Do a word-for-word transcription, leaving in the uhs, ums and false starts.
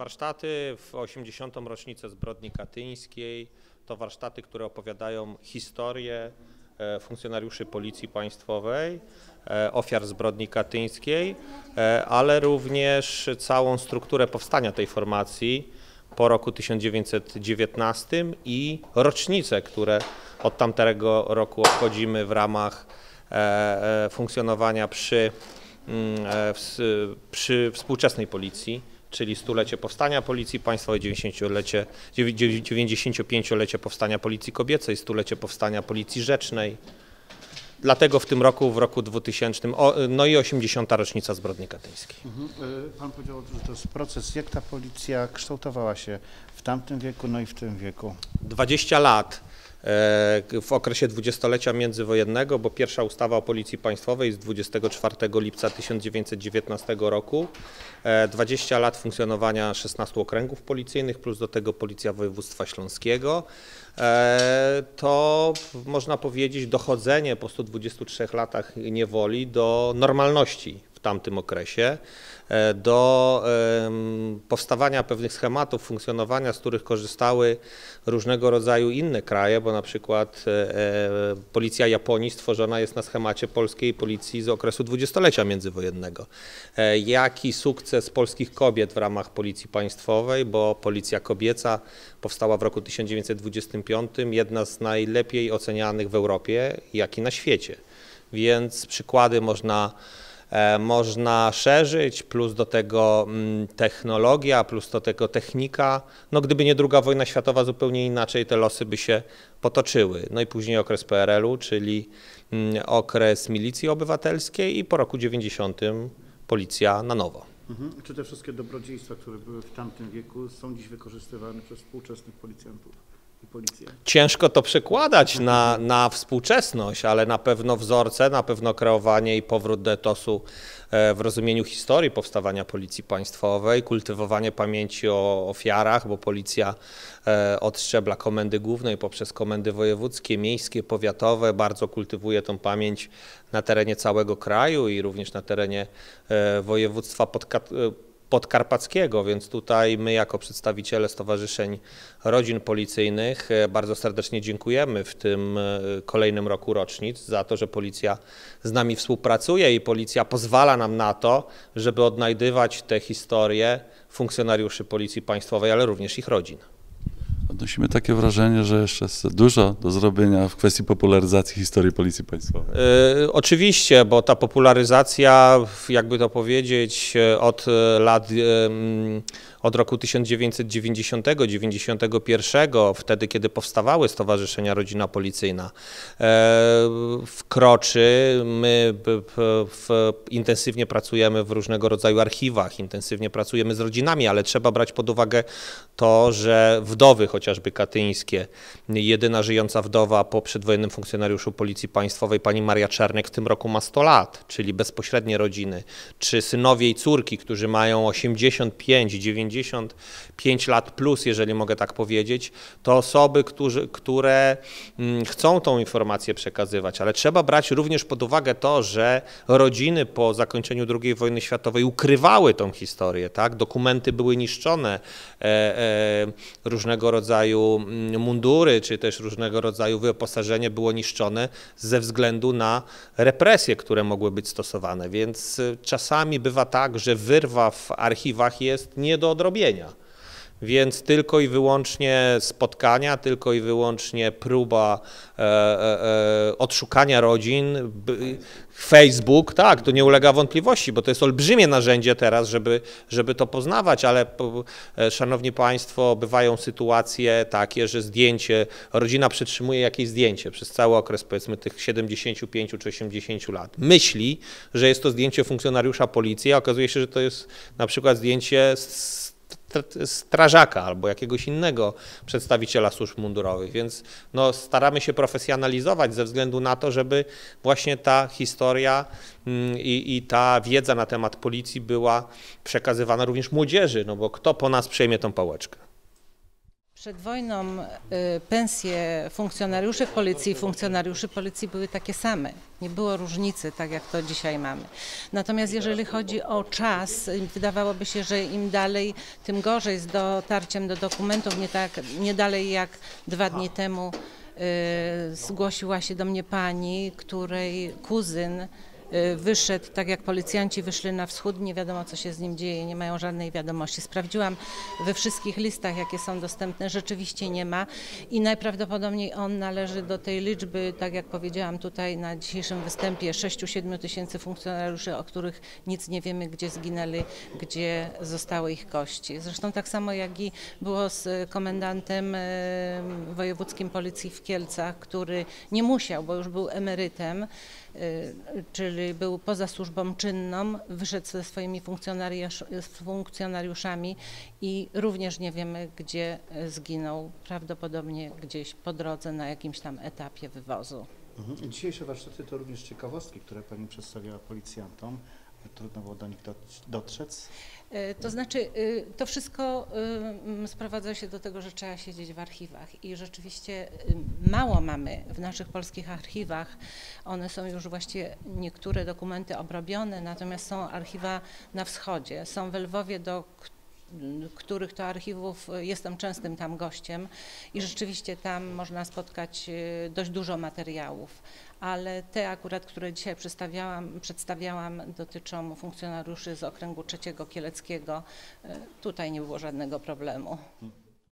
Warsztaty w osiemdziesiątą rocznicę zbrodni katyńskiej to warsztaty, które opowiadają historię funkcjonariuszy Policji Państwowej, ofiar zbrodni katyńskiej, ale również całą strukturę powstania tej formacji po roku tysiąc dziewięćset dziewiętnastym i rocznice, które od tamtego roku obchodzimy w ramach funkcjonowania przy, przy współczesnej policji, czyli stulecie powstania Policji Państwowej, dziewięćdziesięciopięciolecie powstania Policji Kobiecej, stulecie powstania Policji Rzecznej. Dlatego w tym roku, w roku dwutysięcznym, no i osiemdziesiąta rocznica zbrodni katyńskiej. Mhm. Pan powiedział, że to jest proces. Jak ta policja kształtowała się w tamtym wieku, no i w tym wieku? dwadzieścia lat w okresie dwudziestolecia międzywojennego, bo pierwsza ustawa o Policji Państwowej z dwudziestego czwartego lipca tysiąc dziewięćset dziewiętnastego roku, dwadzieścia lat funkcjonowania szesnastu okręgów policyjnych, plus do tego Policja Województwa Śląskiego, to można powiedzieć dochodzenie po stu dwudziestu trzech latach niewoli do normalności w tamtym okresie, do powstawania pewnych schematów funkcjonowania, z których korzystały różnego rodzaju inne kraje, bo na przykład policja Japonii stworzona jest na schemacie polskiej policji z okresu dwudziestolecia międzywojennego. Jaki sukces polskich kobiet w ramach Policji Państwowej, bo Policja Kobieca powstała w roku tysiąc dziewięćset dwudziestym piątym, jedna z najlepiej ocenianych w Europie, jak i na świecie. Więc przykłady można Można szerzyć, plus do tego technologia, plus do tego technika. No gdyby nie druga wojna światowa, zupełnie inaczej te losy by się potoczyły. No i później okres P R L u, czyli okres milicji obywatelskiej i po roku dziewięćdziesiątym policja na nowo. Mhm. Czy te wszystkie dobrodziejstwa, które były w tamtym wieku, są dziś wykorzystywane przez współczesnych policjantów? Ciężko to przekładać na, na współczesność, ale na pewno wzorce, na pewno kreowanie i powrót do etosu w rozumieniu historii powstawania Policji Państwowej, kultywowanie pamięci o ofiarach, bo policja od szczebla komendy głównej poprzez komendy wojewódzkie, miejskie, powiatowe bardzo kultywuje tą pamięć na terenie całego kraju i również na terenie województwa podkarpackiego. Podkarpackiego, więc tutaj my jako przedstawiciele Stowarzyszeń Rodzin Policyjnych bardzo serdecznie dziękujemy w tym kolejnym roku rocznic za to, że policja z nami współpracuje i policja pozwala nam na to, żeby odnajdywać te historie funkcjonariuszy Policji Państwowej, ale również ich rodzin. Odnosimy takie wrażenie, że jeszcze jest dużo do zrobienia w kwestii popularyzacji historii Policji Państwowej. Yy, oczywiście, bo ta popularyzacja, jakby to powiedzieć, od lat, yy, od roku tysiąc dziewięćset dziewięćdziesiątego do dziewięćdziesiątego pierwszego, wtedy kiedy powstawały Stowarzyszenia Rodzina Policyjna, yy, wkroczy. My w, w, intensywnie pracujemy w różnego rodzaju archiwach, intensywnie pracujemy z rodzinami, ale trzeba brać pod uwagę to, że wdowy chociażby katyńskie, jedyna żyjąca wdowa po przedwojennym funkcjonariuszu Policji Państwowej, pani Maria Czernek, w tym roku ma sto lat, czyli bezpośrednie rodziny, czy synowie i córki, którzy mają osiemdziesiąt pięć, dziewięćdziesiąt pięć lat plus, jeżeli mogę tak powiedzieć, to osoby, którzy, które chcą tą informację przekazywać, ale trzeba brać również pod uwagę to, że rodziny po zakończeniu drugiej wojny światowej ukrywały tą historię, tak? Dokumenty były niszczone, e, e, różnego rodzaju mundury, czy też różnego rodzaju wyposażenie było niszczone ze względu na represje, które mogły być stosowane, więc czasami bywa tak, że wyrwa w archiwach jest nie do odrobienia. Więc tylko i wyłącznie spotkania, tylko i wyłącznie próba e, e, odszukania rodzin, Facebook, tak, to nie ulega wątpliwości, bo to jest olbrzymie narzędzie teraz, żeby, żeby to poznawać, ale szanowni państwo, bywają sytuacje takie, że zdjęcie, rodzina przetrzymuje jakieś zdjęcie przez cały okres, powiedzmy, tych siedemdziesięciu pięciu czy osiemdziesięciu lat. Myśli, że jest to zdjęcie funkcjonariusza policji, a okazuje się, że to jest na przykład zdjęcie z strażaka albo jakiegoś innego przedstawiciela służb mundurowych, więc no, staramy się profesjonalizować ze względu na to, żeby właśnie ta historia i, i ta wiedza na temat policji była przekazywana również młodzieży, no bo kto po nas przejmie tą pałeczkę? Przed wojną y, pensje funkcjonariuszy policji i funkcjonariuszy policji były takie same. Nie było różnicy, tak jak to dzisiaj mamy. Natomiast jeżeli chodzi o czas, wydawałoby się, że im dalej, tym gorzej z dotarciem do dokumentów. Nie, tak, nie dalej jak dwa dni temu y, zgłosiła się do mnie pani, której kuzyn wyszedł, tak jak policjanci wyszli na wschód, nie wiadomo co się z nim dzieje, nie mają żadnej wiadomości. Sprawdziłam we wszystkich listach, jakie są dostępne, rzeczywiście nie ma i najprawdopodobniej on należy do tej liczby, tak jak powiedziałam tutaj na dzisiejszym występie, sześciu siedmiu tysięcy funkcjonariuszy, o których nic nie wiemy, gdzie zginęli, gdzie zostały ich kości. Zresztą tak samo jak i było z komendantem wojewódzkim policji w Kielcach, który nie musiał, bo już był emerytem, czyli był poza służbą czynną, wyszedł ze swoimi funkcjonariusz, funkcjonariuszami i również nie wiemy, gdzie zginął, prawdopodobnie gdzieś po drodze na jakimś tam etapie wywozu. Mhm. Dzisiejsze warsztaty to również ciekawostki, które Pani przedstawiała policjantom. Trudno było do nich dotrzec? To znaczy, to wszystko sprowadza się do tego, że trzeba siedzieć w archiwach i rzeczywiście mało mamy w naszych polskich archiwach. One są już właściwie niektóre dokumenty obrobione, natomiast są archiwa na wschodzie, są w Lwowie, do których to archiwów jestem częstym tam gościem i rzeczywiście tam można spotkać dość dużo materiałów, ale te akurat, które dzisiaj przedstawiałam, przedstawiałam dotyczą funkcjonariuszy z okręgu trzeciego kieleckiego. Tutaj nie było żadnego problemu.